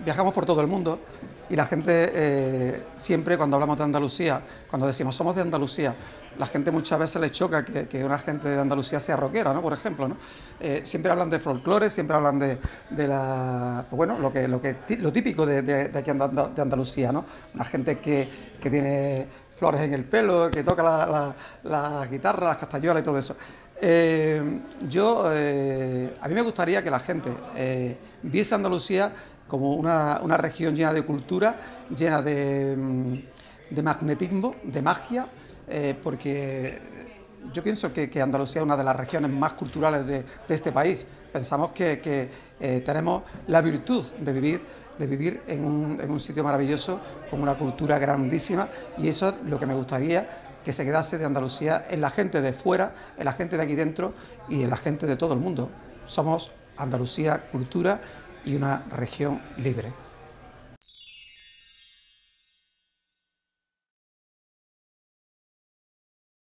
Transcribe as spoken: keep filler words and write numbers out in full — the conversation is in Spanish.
viajamos por todo el mundo y la gente eh, siempre cuando hablamos de Andalucía, cuando decimos somos de Andalucía, la gente muchas veces le choca que, que una gente de Andalucía sea rockera, ¿no? Por ejemplo, ¿no? Eh, siempre hablan de folclore, siempre hablan de, de la, pues bueno, lo que, lo que, lo típico de, de, de aquí de Andalucía, ¿no? Una gente que, que tiene flores en el pelo, que toca la, la, la guitarra, las castañuelas y todo eso. Eh, yo, eh, a mí me gustaría que la gente eh, viese Andalucía como una, una región llena de cultura, llena de, de magnetismo, de magia, eh, porque yo pienso que, que Andalucía es una de las regiones más culturales de, de este país. Pensamos que, que eh, tenemos la virtud de vivir, de vivir en un, en un sitio maravilloso, con una cultura grandísima, y eso es lo que me gustaría que se quedase de Andalucía en la gente de fuera, en la gente de aquí dentro y en la gente de todo el mundo. Somos Andalucía, cultura y una región libre.